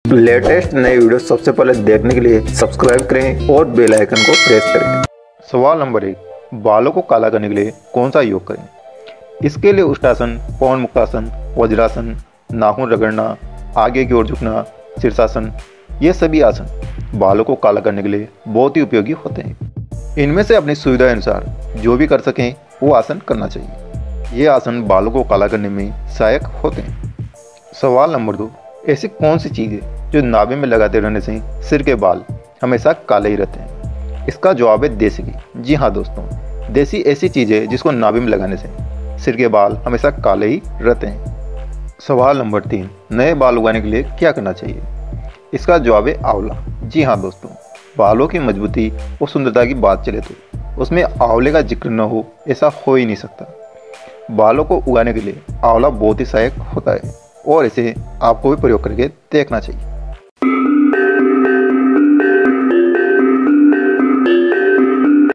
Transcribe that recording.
Latest नए video सबसे पहले देखने के लिए सब्सक्राइब करें और बेल आइकन को प्रेस करें। सवाल नंबर 1, बालों को काला करने के लिए कौन सा योग करें? इसके लिए उष्टासन, पवन मुक्तासन, वज्रासन, नाखून रगड़ना, आगे की ओर झुकना, शीर्षासन, ये सभी आसन बालों को काला करने के लिए बहुत ही उपयोगी होते हैं। इनमें से अपनी सुविधा अनुसार जो भी कर सकें वो आसन करना चाहिए। ये आसन बालों को काला करने में सहायक होते हैं। सवाल नंबर 2, ऐसी कौन सी चीज़ है जो नाभि में लगाते रहने से सिर के बाल हमेशा काले ही रहते हैं? इसका जवाब है देसी घी। जी हाँ दोस्तों, देसी ऐसी चीज़ है जिसको नाभि में लगाने से सिर के बाल हमेशा काले ही रहते हैं। सवाल नंबर 3, नए बाल उगाने के लिए क्या करना चाहिए? इसका जवाब है आंवला। जी हाँ दोस्तों, बालों की मजबूती और सुंदरता की बात चले तो उसमें आंवले का जिक्र न हो ऐसा हो ही नहीं सकता। बालों को उगाने के लिए आंवला बहुत ही सहायक होता है और इसे आपको भी प्रयोग करके देखना चाहिए।